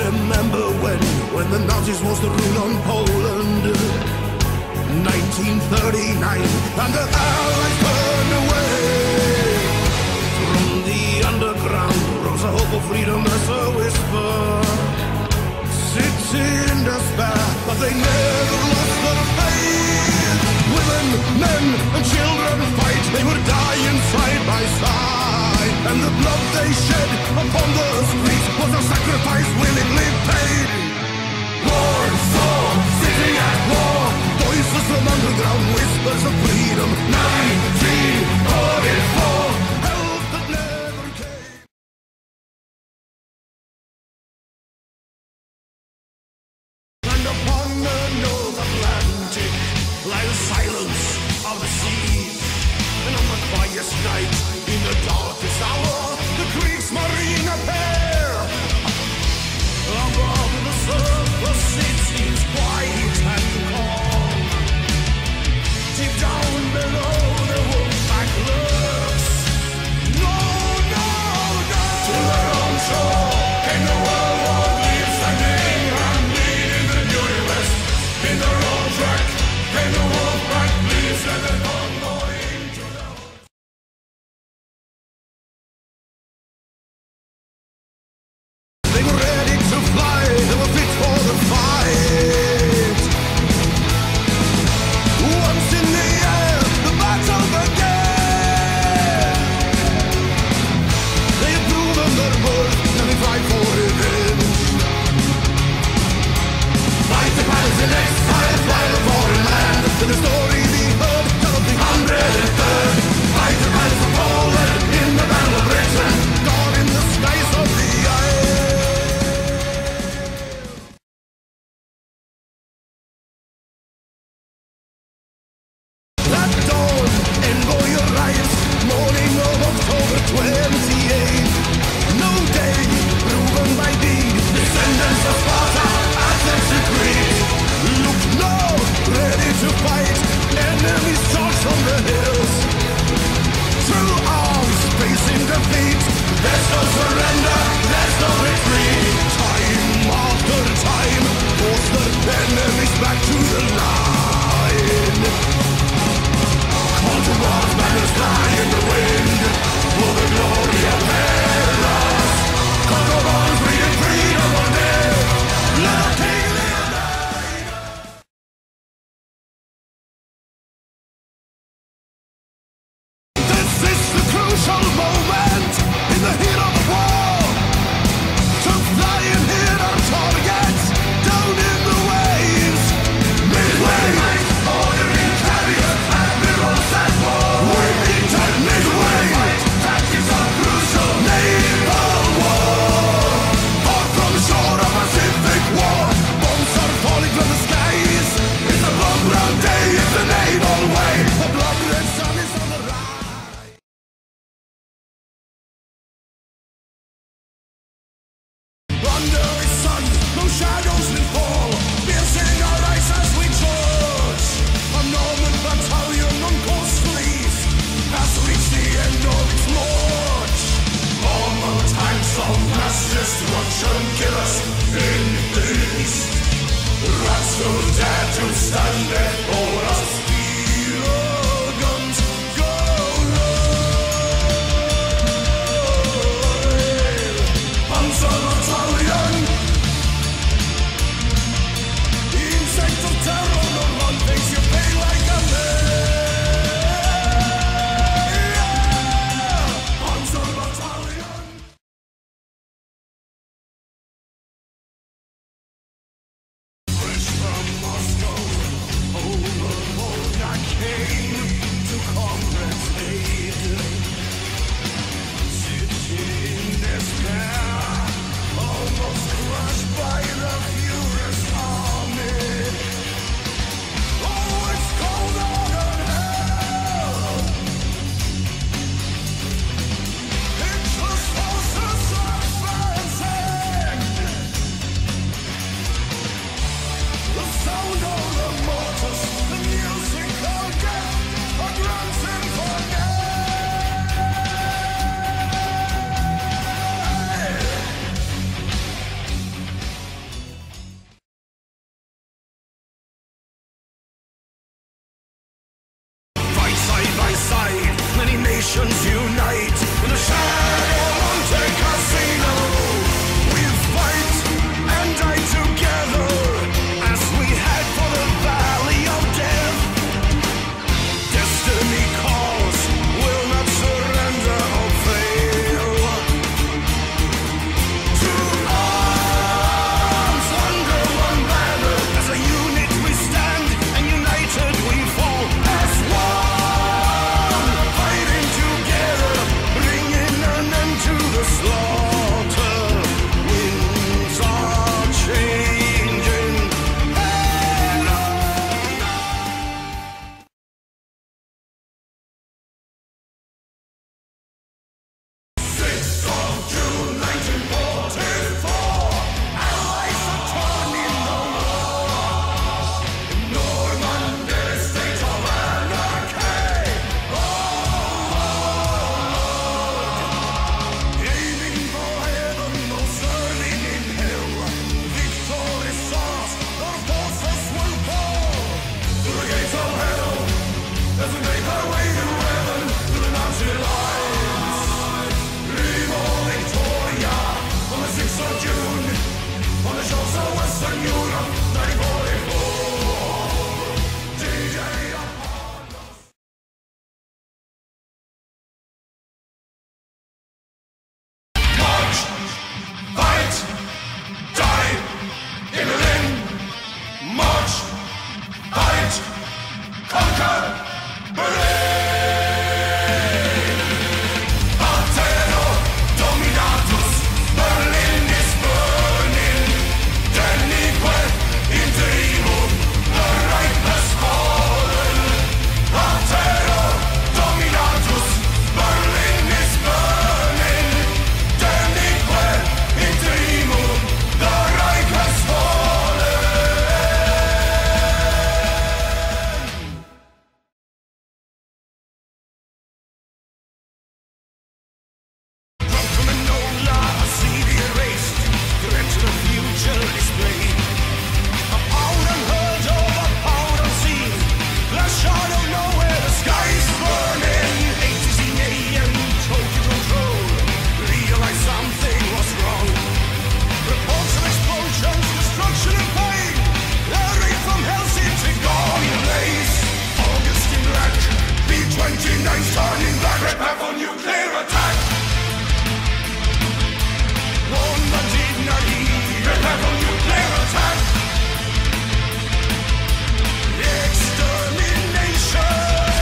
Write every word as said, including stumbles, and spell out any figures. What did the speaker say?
remember when, when the Nazis was the rule on Poland. nineteen thirty-nine, and the Allies burned away. From the underground rose a hope of freedom as a whisper. City in despair, but they never lost their faith. Women, men, and children fight. They were dying side by side, and the blood they shed upon the streets was a sacrifice willingly paid. War, war, city at war. Voices from underground, whispers of freedom. nineteen forty-four, help that never came. And upon the North Atlantic lie the silence of the seas. And on the quietest night, in the darkest hour, the Kriegsmarine appear. Above the surface it seems quiet and calm. Deep down below the wolfpack lurks. No, no, no. To their own shore came the World War leaves standing and bleeding the New West. In their own track came the wolfpack leaves and the convoy to the They were ready to fly, they were fit for the fight. Once in the air, the battle began. They had proven their worth, now they fight for revenge. Fight the battles in exile, fly the foreign land. To the story we heard, tell of the hundred and third. Fight the battles of Poland, in the battle of Britain. Gone in the skies of the air. At dawn, envoy arrives, morning of October twenty-eighth. No day, proven by deed, descendants of Sparta, Athens and Crete. Look now, ready to fight, enemies charge from the hills. True arms, facing defeat, there's no surrender, there's no retreat. Time after time, force the enemies back to the line. Call to arms, banners fly in the wind, for the glory of Hellas. Call to arms, freedom, freedom on air. Let our king live. This is the crucial moment in the heat of the war. To fly and hit our targets down in the waves. Midway, ordering carrier, admirals at war. We meet at midway, tactics are crucial. Naval war, fought from the shore of Pacific war. Bombs are falling from the skies. It's a long round day, it's the naval way. The blood-red sun is on the rise. Under the sun, no shadows will fall, piercing our eyes as we charge. A Norman battalion on course to the east has reached the end of its march. Armored tanks of mass destruction kill us in the east. Rats who dare to stand before us. Steel guns go roll. Panzer battalion, insect of terror, no one thinks you pay like a man. Panzer battalion. Fresh from Moscow, oh nations unite. When the shadows